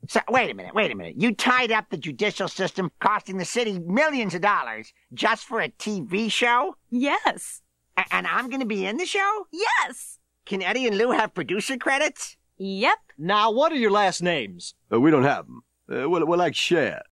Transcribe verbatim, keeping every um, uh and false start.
So, wait a minute, wait a minute. You tied up the judicial system, costing the city millions of dollars, just for a T V show? Yes. A and I'm gonna be in the show? Yes. Can Eddie and Lou have producer credits? Yep. Now, what are your last names? Uh, we don't have them. Uh, we'll, we'll like share.